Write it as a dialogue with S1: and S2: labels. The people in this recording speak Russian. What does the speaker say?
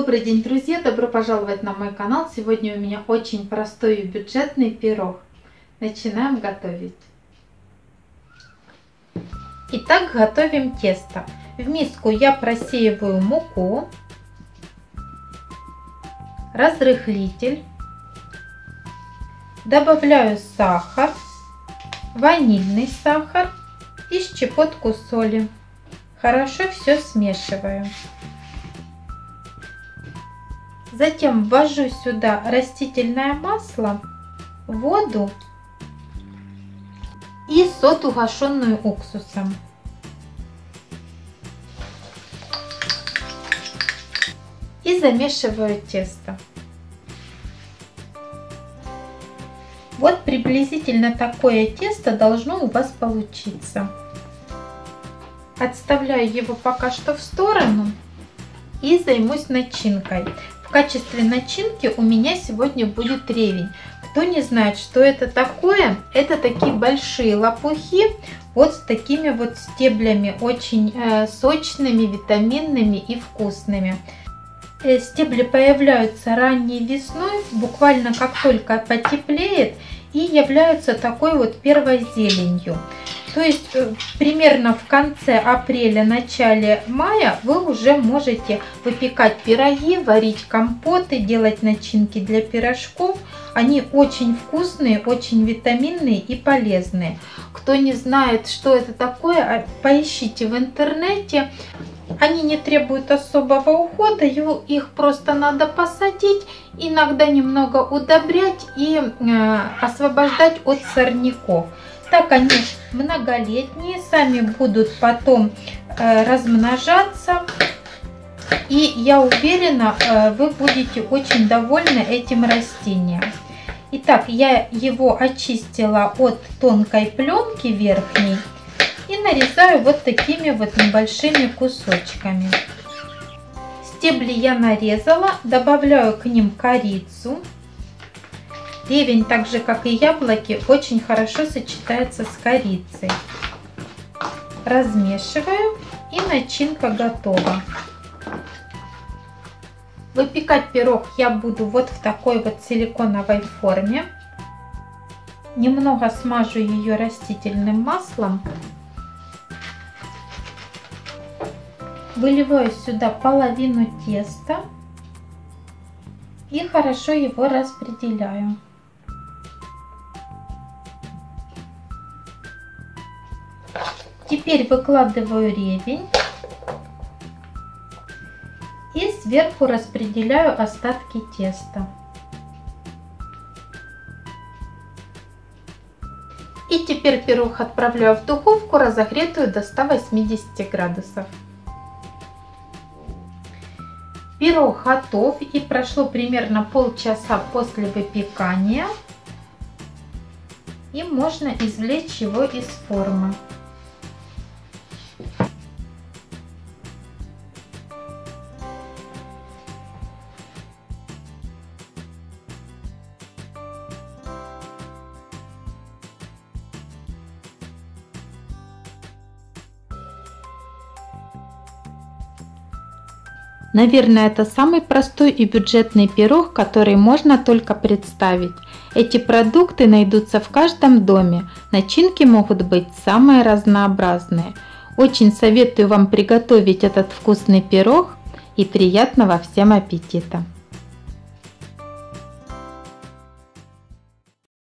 S1: Добрый день, друзья! Добро пожаловать на мой канал! Сегодня у меня очень простой и бюджетный пирог. Начинаем готовить. Итак, готовим тесто. В миску я просеиваю муку, разрыхлитель, добавляю сахар, ванильный сахар и щепотку соли. Хорошо все смешиваю. Затем ввожу сюда растительное масло, воду и соду, гашенную уксусом. И замешиваю тесто. Вот приблизительно такое тесто должно у вас получиться. Отставляю его пока что в сторону и займусь начинкой. В качестве начинки у меня сегодня будет ревень. Кто не знает, что это такое, это такие большие лопухи вот с такими вот стеблями, очень сочными, витаминными и вкусными. Стебли появляются ранней весной, буквально как только потеплеет, и являются такой вот первой зеленью. То есть примерно в конце апреля, начале мая вы уже можете выпекать пироги, варить компоты, делать начинки для пирожков. Они очень вкусные, очень витаминные и полезные. Кто не знает, что это такое, поищите в интернете. Они не требуют особого ухода, их просто надо посадить, иногда немного удобрять и освобождать от сорняков. Так они многолетние, сами будут потом размножаться. И я уверена, вы будете очень довольны этим растением. Итак, я его очистила от тонкой пленки верхней и нарезаю вот такими вот небольшими кусочками. Стебли я нарезала, добавляю к ним корицу. Ревень, так же как и яблоки, очень хорошо сочетается с корицей. Размешиваю, и начинка готова. Выпекать пирог я буду вот в такой вот силиконовой форме. Немного смажу ее растительным маслом. Выливаю сюда половину теста и хорошо его распределяю. Теперь выкладываю ревень и сверху распределяю остатки теста. И теперь пирог отправляю в духовку, разогретую до 180 градусов. Пирог готов, и прошло примерно полчаса после выпекания. И можно извлечь его из формы. Наверное, это самый простой и бюджетный пирог, который можно только представить. Эти продукты найдутся в каждом доме. Начинки могут быть самые разнообразные. Очень советую вам приготовить этот вкусный пирог и приятного всем аппетита!